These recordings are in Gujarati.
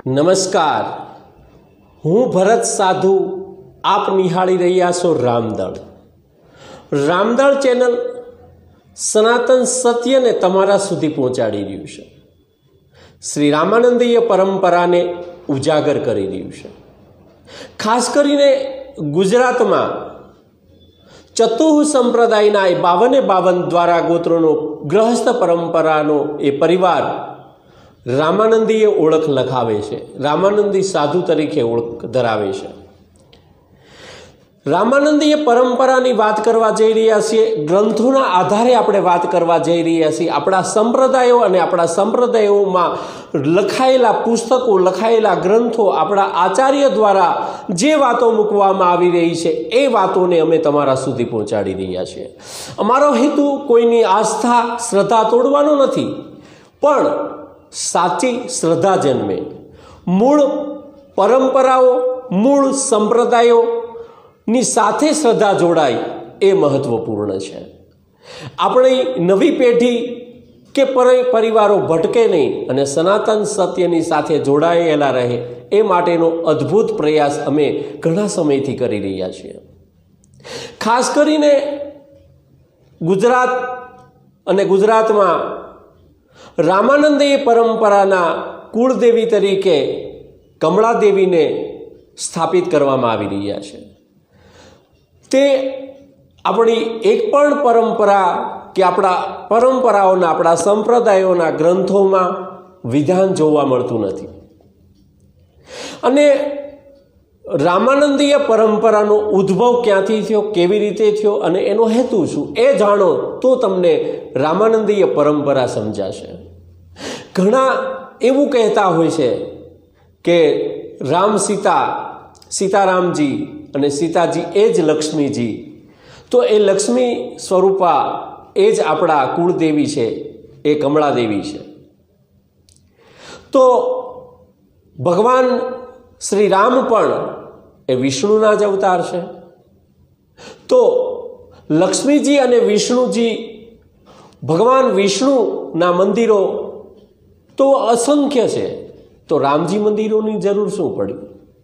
નમસ્કાર, હું ભરત સાધુ. આપ નિહાળી રહ્યા છો રામદળ. રામદળ ચેનલ સનાતન સત્યને તમારા સુધી પહોંચાડી રહ્યું છે. શ્રી રામાનંદીય પરંપરાને ઉજાગર કરી રહ્યું છે. ખાસ કરીને ગુજરાતમાં ચતુઃ સંપ્રદાયના એ 52 દ્વારા ગોત્રોનો ગ્રહસ્થ પરંપરાનો એ પરિવાર રામાનંદીય ઓળખ લખાવે છે, રામાનંદી સાધુ તરીકે ઓળખ ધરાવે છે. રામાનંદીય પરંપરાની વાત કરવા જઈ રહ્યા છીએ. ગ્રંથોના આધારે આપણે વાત કરવા જઈ રહ્યા છીએ. આપણા સંપ્રદાયો અને આપણા સંપ્રદાયોમાં લખાયેલા પુસ્તકો, લખાયેલા ગ્રંથો, આપણા આચાર્ય દ્વારા જે વાતો મૂકવામાં આવી રહી છે એ વાતોને અમે તમારા સુધી પહોંચાડી રહ્યા છીએ. અમારો હેતુ કોઈની આસ્થા, શ્રદ્ધા તોડવાનો નથી, પણ સાચી શ્રદ્ધા જન્મે, મૂળ પરંપરાઓ, મૂળ સંપ્રદાયો ની સાથે શ્રદ્ધા જોડાય એ મહત્વપૂર્ણ છે. આપણી નવી પેઢી કે પરિવારો ભટકે નહીં અને સનાતન સત્યની સાથે જોડાયેલા રહે એ માટેનો અદ્ભુત પ્રયાસ અમે ઘણા સમયથી કરી રહ્યા છીએ. ખાસ કરીને ગુજરાત અને ગુજરાતમાં રામાનંદીય પરંપરાના કુળદેવી તરીકે કમળાદેવીને સ્થાપિત કરવામાં આવી રહ્યા છે. તે આપણી એક પણ પરંપરા કે આપણા પરંપરાઓના, આપણા સંપ્રદાયોના ગ્રંથોમાં વિધાન જોવા મળતું નથી. અને રામાનંદીય પરંપરાનો ઉદ્ભવ ક્યાંથી થયો, કેવી રીતે થયો અને એનો હેતુ શું, એ જાણો તો તમને રામાનંદીય પરંપરા સમજાશે. ઘણા એવું કહેતા હોય છે કે સીતારામજી અને સીતાજી એ જ લક્ષ્મીજી, તો એ લક્ષ્મી સ્વરૂપા એ જ આપણા કુળદેવી છે, એ કમળાદેવી છે. તો ભગવાન શ્રી રામ પણ એ વિષ્ણુના જ અવતાર છે. તો લક્ષ્મીજી અને વિષ્ણુજી, ભગવાન વિષ્ણુના મંદિરો તો અસંખ્ય છે, તો રામજી મંદિરોની જરૂર શું પડી?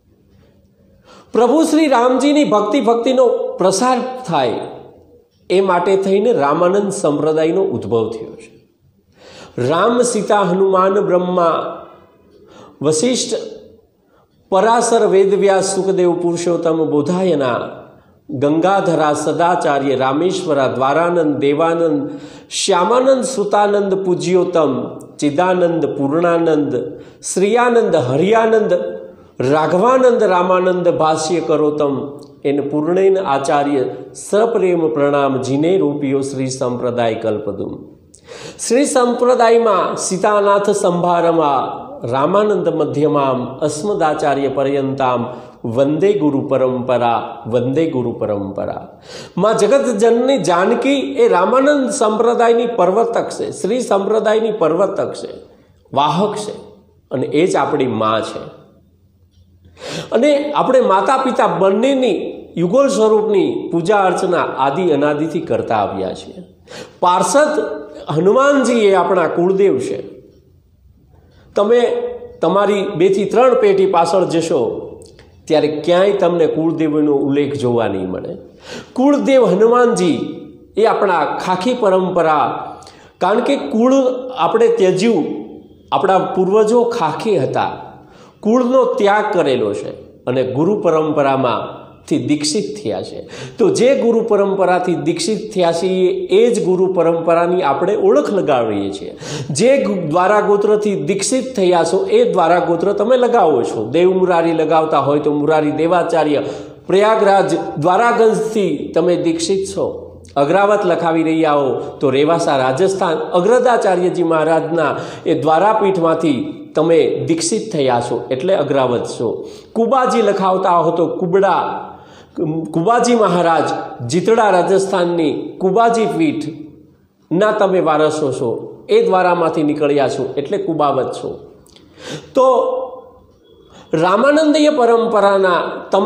પ્રભુ શ્રી રામજીની ભક્તિનો પ્રસાર થાય એ માટે થઈને રામાનંદ સંપ્રદાયનો ઉદ્ભવ થયો છે. રામ, સીતા, હનુમાન, બ્રહ્મા, વશિષ્ઠ, પરાશર, વેદવ્યાસ, સુખદેવ, પુરુષોત્તમ, બોધાયના, ગંગાધરા, સદાચાર્ય, રામેશ્વરા, દ્વારાનંદ, દેવાનંદ, શ્યામાનંદ, શ્રુતાનંદ, પૂજ્યોત્તમ, ચિદાનંદ, પૂર્ણાનંદ, શ્રીયાનંદ, હરિયાનંદ, રાઘવાનંદ, રામાનંદ, ભાષ્ય કરોતમ, એન પૂર્ણેન આચાર્ય, સપ્રેમ પ્રણામ, જીને રૂપિયો શ્રી સંપ્રદાય કલ્પદુમ. શ્રી સંપ્રદાયમાં સીતાનાથ સંભારમાં, રામાનંદ મધ્યમામ, અસ્મદાચાર્ય પર્યંતામ, વંદે ગુરુ પરંપરા, વંદે ગુરુ પરંપરા. માં જગત જનની જાનકી એ રામાનંદ સંપ્રદાયની પ્રવર્તક છે, શ્રી સંપ્રદાયની પ્રવર્તક છે, વાહક છે, અને એ જ આપણી માં છે. અને આપણે માતા પિતા બંનેની યુગલ સ્વરૂપની પૂજા અર્ચના આદિ અનાદિથી કરતા આવ્યા છીએ. પાર્ષદ હનુમાનજી એ આપણા કુળદેવ છે. તમે તમારી 2 થી 3 પેઢી પાછળ જશો ત્યારે ક્યાંય તમને કુળદેવનો ઉલ્લેખ જોવા નહીં મળે. કુળદેવ હનુમાનજી એ આપણા ખાખી પરંપરા, કારણ કે કુળ આપણે ત્યજ્યું, આપણા પૂર્વજો ખાખી હતા, કુળનો ત્યાગ કરેલો છે અને ગુરુ પરંપરામાંથી દીક્ષિત થયા છે. તો જે ગુરુ પરંપરાથી દીક્ષિત થયા છીએ એ જ ગુરુ પરંપરાની આપણે ઓળખ લગાવીએ છીએ. જે દ્વારા ગોત્રથી દીક્ષિત થયા છો એ દ્વારા ગોત્ર તમે લગાવો છો. દેવ મુરારી લગાવતા હોય તો મુરારી દેવાચાર્ય, પ્રયાગરાજ દ્વારાગંજથી તમે દીક્ષિત છો. અગ્રાવત લખાવી રહ્યા હો તો રેવાસા રાજસ્થાન અગ્રદાચાર્યજી મહારાજના એ દ્વારાપીઠમાંથી તમે દીક્ષિત થયા છો એટલે અગ્રાવત છો. કુબાજી લખાવતા હો તો કુબાજી મહારાજ જીતડા રાજસ્થાનની કુબાજી પીઠના તમે વારસો છો, એ દ્વારામાંથી નીકળ્યા છો એટલે કુબાવત છો. તો રામાનંદીય પરંપરાના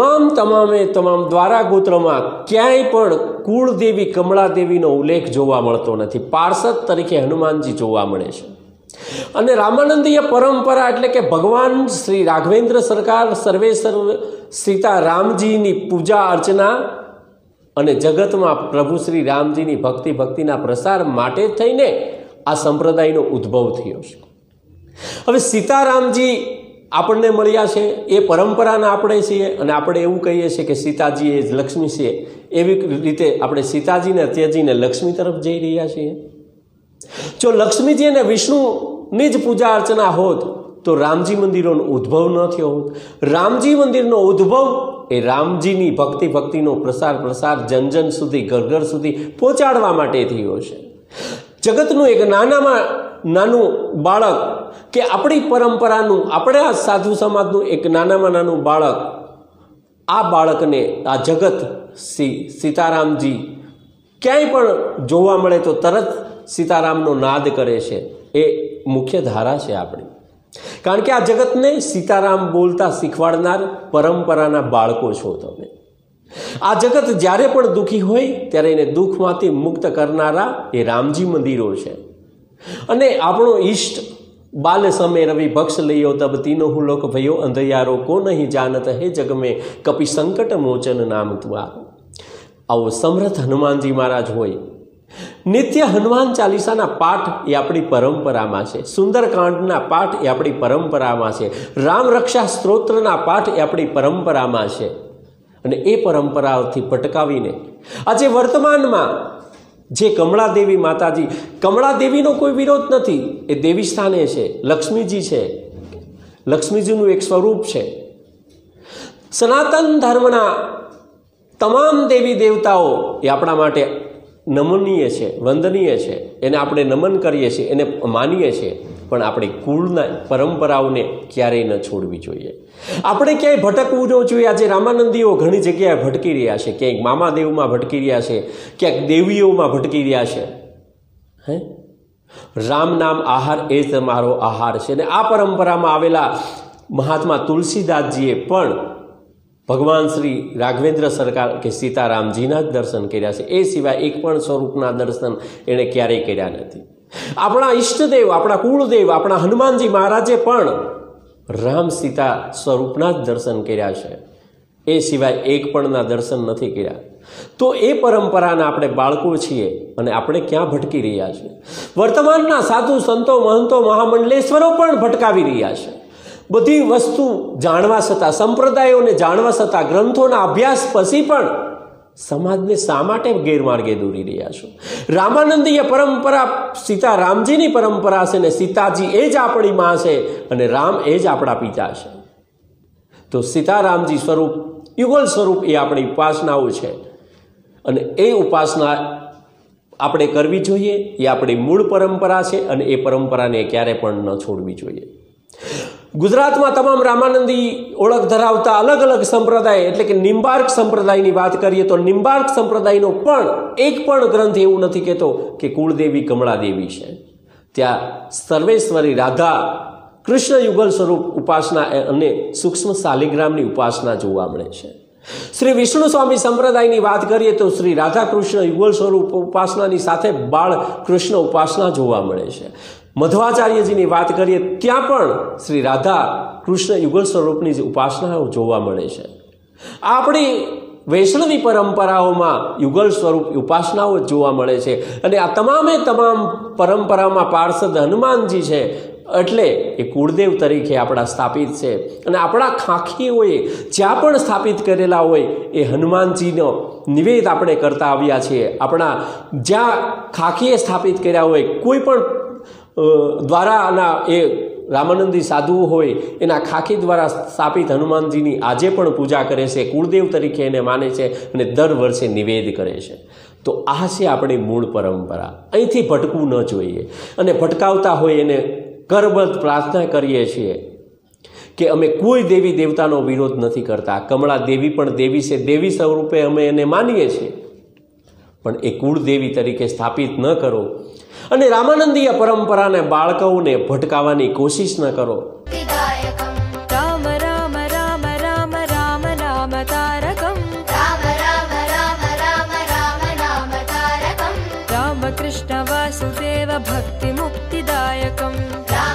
તમામ દ્વારા ગોત્રમાં ક્યાંય પણ કુળદેવી કમળાદેવીનો ઉલ્લેખ જોવા મળતો નથી. પાર્ષદ તરીકે હનુમાનજી જોવા મળે છે. અને રામાનંદીય પરંપરા એટલે કે ભગવાન શ્રી રાઘવેન્દ્ર સરકાર સર્વેસર્વ સીતારામજીની પૂજા અર્ચના અને જગતમાં પ્રભુ શ્રી રામજીની ભક્તિના પ્રસાર માટે થઈને આ સંપ્રદાયનો ઉદ્ભવ થયો છે. હવે સીતારામજી આપણને મળ્યા છે, એ પરંપરાના આપણે છીએ, અને આપણે એવું કહીએ છીએ કે સીતાજી એ જ લક્ષ્મી છે. એવી રીતે આપણે સીતાજીને ત્યજીને લક્ષ્મી તરફ જઈ રહ્યા છીએ. જો લક્ષ્મીજી અને વિષ્ણુની જ પૂજા અર્ચના હોત તો રામજી મંદિરોનો ઉદ્ભવ ન થયો હોત. રામજી મંદિરનો ઉદ્ભવ એ રામજીની ભક્તિનો પ્રસાર જન સુધી ઘર સુધી પહોંચાડવા માટે થયો છે. જગતનું એક નાનામાં નાનું બાળક કે આપણી પરંપરાનું, આપણે આ સાધુ સમાજનું એક નાનામાં નાનું બાળક, આ બાળકને આ જગત સીતારામજી ક્યાંય પણ જોવા મળે તો તરત સીતારામનો નાદ કરે છે. એ મુખ્ય ધારા છે આપણી, કારણ કે આ જગતને સીતારામ બોલતા શીખવાડનાર પરંપરાના બાળકો છો તમે. આ જગત જ્યારે પણ દુઃખી હોય ત્યારે એને દુઃખમાંથી મુક્ત કરનારા એ રામજી મંદિરો છે. અને આપણો ઈષ્ટ બાલ સમય રવિ ભક્ષ લઈયો તબ તીનો હું લોક ભયો અંધયારો કો નહીં જાનત હે જગ મેં કપી સંકટ મોચન નામ તુઆરો. આવો સમર્થ હનુમાનજી મહારાજ હોય. નિત્ય હનુમાન ચાલીસાના પાઠ એ આપણી પરંપરામાં છે. સુંદરકાંડના પાઠ એ આપણી પરંપરામાં છે. રામ રક્ષા સ્ત્રોત્રના પાઠ એ આપણી પરંપરામાં છે. અને એ પરંપરાઓથી ભટકાવીને આજે વર્તમાનમાં જે કમળાદેવી માતાજી, કમળાદેવીનો કોઈ વિરોધ નથી, એ દેવી સ્થાને છે, લક્ષ્મીજી છે, લક્ષ્મીજીનું એક સ્વરૂપ છે. સનાતન ધર્મના તમામ દેવી દેવતાઓ એ આપણા માટે નમનીય છે, વંદનીય છે. એને આપણે નમન કરીએ છીએ, એને માનીએ છીએ, પણ આપણી કુળના પરંપરાઓને ક્યારેય ન છોડવી જોઈએ. આપણે ક્યાંય ભટકવું ન જોઈએ. આજે રામાનંદીઓ ઘણી જગ્યાએ ભટકી રહ્યા છે. ક્યાંક મામાદેવમાં ભટકી રહ્યા છે, ક્યાંક દેવીઓમાં ભટકી રહ્યા છે. રામ નામ આહાર એ જ તમારો આહાર છે. અને આ પરંપરામાં આવેલા મહાત્મા તુલસીદાસજીએ પણ ભગવાન શ્રી રાઘવેન્દ્ર સરકાર કે સીતારામજીના જ દર્શન કર્યા છે. એ સિવાય એક પણ સ્વરૂપના દર્શન એણે ક્યારેય કર્યા નથી. આપણા ઈષ્ટદેવ, આપણા કુળદેવ, આપણા હનુમાનજી મહારાજે પણ રામ સીતા સ્વરૂપના જ દર્શન કર્યા છે. એ સિવાય એક પણના દર્શન નથી કર્યા. તો એ પરંપરાના આપણે બાળકો છીએ અને આપણે ક્યાં ભટકી રહ્યા છીએ? વર્તમાનના સાધુ સંતો મહંતો મહામંડલેશ્વરો પણ ભટકાવી રહ્યા છે. બધી વસ્તુ જાણવા છતાં, સંપ્રદાયોને જાણવા છતાં, ગ્રંથોના અભ્યાસ પછી પણ સમાજને શા માટે ગેરમાર્ગે દોરી રહ્યા છો? રામાનંદીય પરંપરા સીતારામજીની પરંપરા છે ને સીતાજી એ જ આપણી માં છે અને રામ એ જ આપણા પિતા છે. તો સીતારામજી સ્વરૂપ, યુગલ સ્વરૂપ એ આપણી ઉપાસનાઓ છે અને એ ઉપાસના આપણે કરવી જોઈએ. એ આપણી મૂળ પરંપરા છે અને એ પરંપરાને ક્યારે પણ ન છોડવી જોઈએ. ગુજરાતમાં તમામ રામાનંદી ઓળખ ધરાવતા અલગ અલગ સંપ્રદાય, એટલે કે નિંબાર્ક સંપ્રદાયની વાત કરીએ તો નિંબાર્ક સંપ્રદાયનો પણ એક પણ ગ્રંથ એવું નથી કહેતો કે કુળદેવી કમળાદેવી છે. ત્યાં સર્વેશ્વરી રાધા કૃષ્ણ યુગલ સ્વરૂપ ઉપાસના અને સૂક્ષ્મ શાલિગ્રામની ઉપાસના જોવા મળે છે. શ્રી વિષ્ણુ સ્વામી સંપ્રદાયની વાત કરીએ તો શ્રી રાધા કૃષ્ણ યુગલ સ્વરૂપ ઉપાસનાની સાથે બાળ કૃષ્ણ ઉપાસના જોવા મળે છે. મધ્વાચાર્યજીની વાત કરીએ ત્યાં પણ શ્રી રાધા કૃષ્ણ યુગલ સ્વરૂપની જ ઉપાસનાઓ જોવા મળે છે. આપણી વૈષ્ણવી પરંપરાઓમાં યુગલ સ્વરૂપ ઉપાસનાઓ જોવા મળે છે. અને આ તમામે તમામ પરંપરામાં પાર્ષદ હનુમાનજી છે, એટલે એ કુળદેવ તરીકે આપણા સ્થાપિત છે. અને આપણા ખાખીઓએ જ્યાં પણ સ્થાપિત કરેલા હોય એ હનુમાનજીનો નિવેદ આપણે કરતા આવ્યા છીએ. આપણા જ્યાં ખાખીએ સ્થાપિત કર્યા હોય, કોઈ પણ દ્વારાના એ રામાનંદી સાધુઓ હોય એના ખાખી દ્વારા સ્થાપિત હનુમાનજીની આજે પણ પૂજા કરે છે, કુળદેવ તરીકે એને માને છે અને દર વર્ષે નિવેદ કરે છે. તો આ છે આપણી મૂળ પરંપરા. અહીંથી ભટકવું ન જોઈએ. અને ભટકાવતા હોય એને કરબદ્ધ પ્રાર્થના કરીએ છીએ કે અમે કોઈ દેવી દેવતાનો વિરોધ નથી કરતા. કમળા દેવી પણ દેવી છે, દેવી સ્વરૂપે અમે એને માનીએ છીએ, પણ એ કુળદેવી તરીકે સ્થાપિત ન કરો. અને રામાનંદીય પરંપરાને બાળકોને ભટકાવવાની કોશિશ ન કરો. રામ રામ રામ રામ રામ નામ તારકમ, રામ રામ રામ રામ રામ નામ તારકમ, રામ કૃષ્ણ વાસુદેવ ભક્તિ મુક્તિદાયકમ.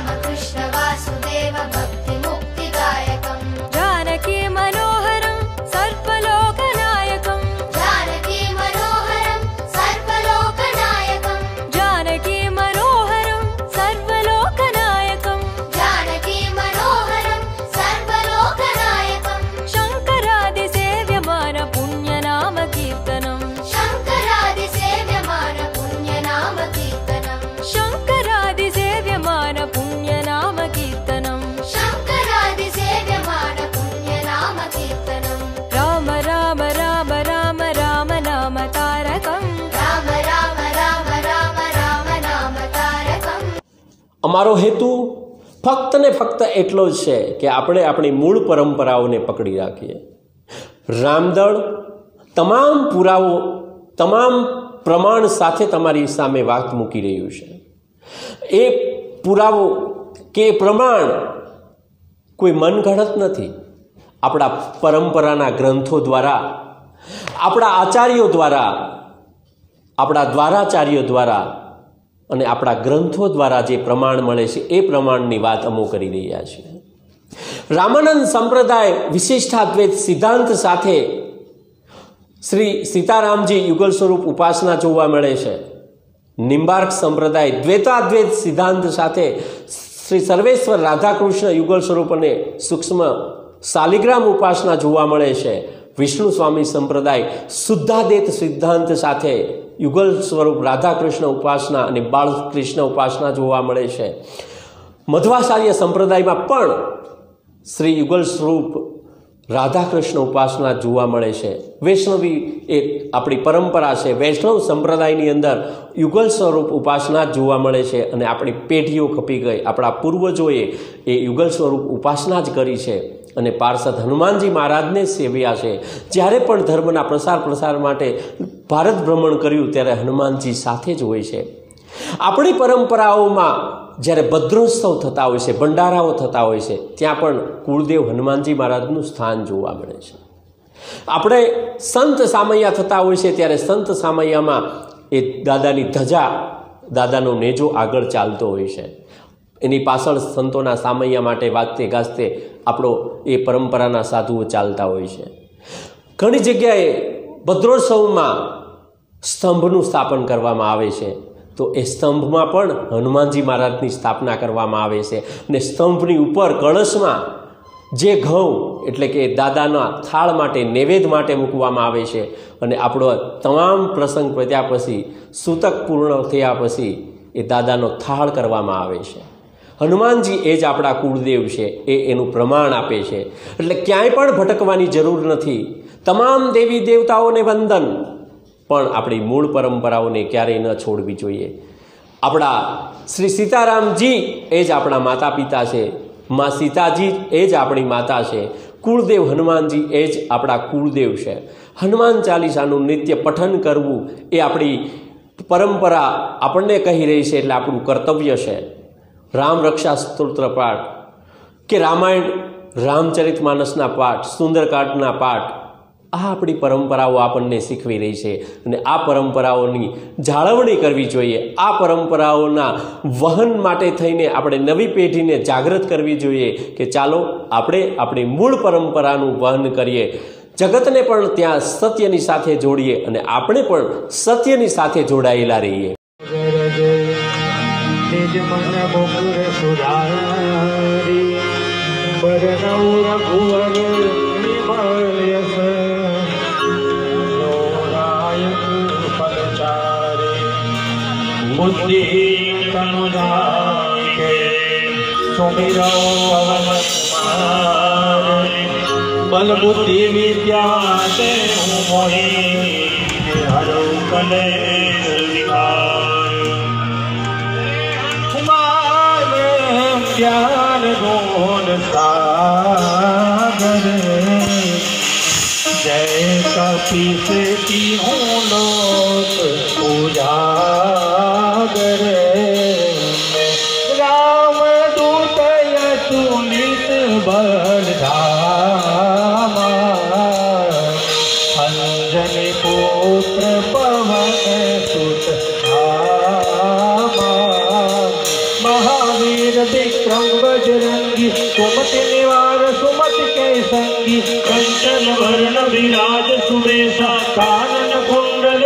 અમારો હેતુ ફક્ત ને ફક્ત એટલો જ છે કે આપણે આપણી મૂળ પરંપરાઓને પકડી રાખીએ. રામદળ તમામ પુરાવો, તમામ પ્રમાણ સાથે તમારી સામે વાત મૂકી રહ્યું છે. એ પુરાવો કે પ્રમાણ કોઈ મનગઢત નથી. આપણા પરંપરાના ગ્રંથો દ્વારા, આપણા આચાર્યો દ્વારા, આપણા દ્વારાચાર્યો દ્વારા અને આપણા ગ્રંથો દ્વારા જે પ્રમાણ મળે છે એ પ્રમાણની વાત અમો કરી રહ્યા છીએ. રામાનંદ સંપ્રદાય વિશિષ્ટાદ્વૈત સિદ્ધાંત સાથે શ્રી સીતારામજી યુગલ સ્વરૂપ ઉપાસના જોવા મળે છે. નિમ્બાર્ક સંપ્રદાય દ્વૈતાદ્વૈત સિદ્ધાંત સાથે શ્રી સર્વેશ્વર રાધાકૃષ્ણ યુગલ સ્વરૂપ અને સૂક્ષ્મ શાલિગ્રામ ઉપાસના જોવા મળે છે. વિષ્ણુ સ્વામી સંપ્રદાય શુદ્ધાદ્વૈત સિદ્ધાંત સાથે યુગલ સ્વરૂપ રાધાકૃષ્ણ ઉપાસના અને બાળકૃષ્ણ ઉપાસના જોવા મળે છે. મધ્વાચાર્ય સંપ્રદાયમાં પણ શ્રી યુગલ સ્વરૂપ રાધાકૃષ્ણ ઉપાસના જોવા મળે છે. વૈષ્ણવી એ આપણી પરંપરા છે. વૈષ્ણવ સંપ્રદાયની અંદર યુગલ સ્વરૂપ ઉપાસના જોવા મળે છે અને આપણી પેઢીઓ ખપી ગઈ. આપણા પૂર્વજોએ એ યુગલ સ્વરૂપ ઉપાસના જ કરી છે અને પાર્ષદ હનુમાનજી મહારાજને સેવ્યા છે. જ્યારે પણ ધર્મના પ્રસાર માટે ભારત ભ્રમણ કર્યું ત્યારે હનુમાનજી સાથે જ હોય છે. આપણી પરંપરાઓમાં જ્યારે ભદ્રોત્સવ થતા હોય છે, ભંડારાઓ થતા હોય છે, ત્યાં પણ કુળદેવ હનુમાનજી મહારાજનું સ્થાન જોવા મળે છે. આપણે સંત સામૈયા થતા હોય છે ત્યારે સંત સામૈયામાં એ દાદાની ધજા, દાદાનો નેજો આગળ ચાલતો હોય છે. એની પાછળ સંતોના સામૈયા માટે વાગતે ગાજતે આપણો એ પરંપરાના સાધુઓ ચાલતા હોય છે. ઘણી જગ્યાએ ભદ્રોત્સવમાં સ્તંભનું સ્થાપન કરવામાં આવે છે, તો એ સ્તંભમાં પણ હનુમાનજી મહારાજની સ્થાપના કરવામાં આવે છે અને સ્તંભની ઉપર કળશમાં જે ઘઉં એટલે કે દાદાના થાળ માટે, નૈવેદ્ય માટે મૂકવામાં આવે છે અને આપણો તમામ પ્રસંગ પત્યા પછી, સૂતક પૂર્ણ થયા પછી એ દાદાનો થાળ કરવામાં આવે છે. હનુમાનજી એ જ આપણા કુળદેવ છે, એ એનું પ્રમાણ આપે છે. એટલે ક્યાંય પણ ભટકવાની જરૂર નથી. તમામ દેવી દેવતાઓને વંદન, પણ આપણી મૂળ પરંપરાઓને ક્યારેય ન છોડવી જોઈએ. આપણા શ્રી સીતારામજી એ જ આપણા માતા પિતા છે. મા સીતાજી એ જ આપણી માતા છે. કુળદેવ હનુમાનજી એ જ આપણા કુળદેવ છે. હનુમાન ચાલીસાનું નિત્ય પઠન કરવું એ આપણી પરંપરા આપણને કહી રહી છે, એટલે આપણું કર્તવ્ય છે. રામ રક્ષા સ્તોત્ર પાઠ કે રામાયણ, રામચરિત માનસના પાઠ, સુંદરકાંડના પાઠ, આ આપણી પરંપરાઓ આપણને શીખવી રહી છે અને આ પરંપરાઓની જાળવણી કરવી જોઈએ. આ પરંપરાઓના વહન માટે થઈને આપણે નવી પેઢીને જાગૃત કરવી જોઈએ કે ચાલો આપણે આપણી મૂળ પરંપરાનું વહન કરીએ, જગતને પણ ત્યાં સત્યની સાથે જોડીએ અને આપણે પણ સત્યની સાથે જોડાયેલા રહીએ. बुद्धि तनु जाके सुमिरो पवन कुमार बल बुद्धि विद्या से मोहि हरो कले विकार ज्ञान गुण सागर जय कपीस की हूँ लोक पूजा राम दूत यतुलित बलधामा अंजनी पुत्र पवन सुत महावीर विक्रम बजरंगी सुमति निवार सुमति के संगी कंचन वर्ण विराज सुरेशा कानन कुंडल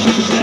जय